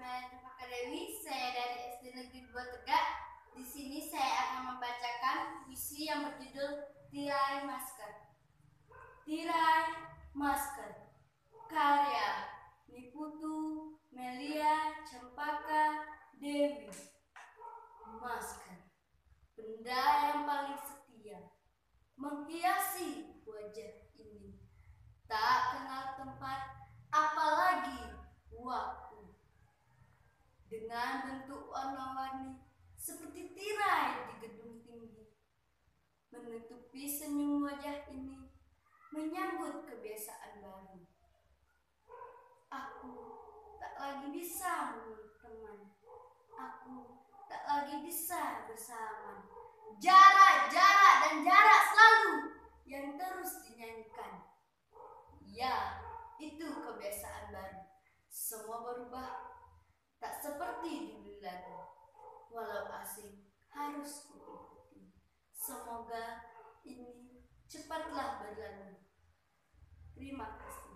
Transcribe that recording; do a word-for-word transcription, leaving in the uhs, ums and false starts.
Nama Dewi, saya dari S D Negeri dua Tegak. Di sini saya akan membacakan puisi yang berjudul Tirai Masker. Tirai Masker, karya Niputu Melia Cempaka Dewi. Masker, benda yang paling setia, menghiasi wajah ini. Tak kenal tempat, apalagi waktu. Dengan bentuk warna-warni seperti tirai di gedung tinggi, menutupi senyum wajah ini, menyambut kebiasaan baru. Aku tak lagi bisa memeluk teman, aku tak lagi bisa bersama. Jarak, jarak, dan jarak selalu yang terus dinyanyikan. Ya, itu kebiasaan baru. Semua berubah, tak seperti dulu lagi. Walau asing harus kuikuti. Semoga ini cepatlah berlalu. Terima kasih.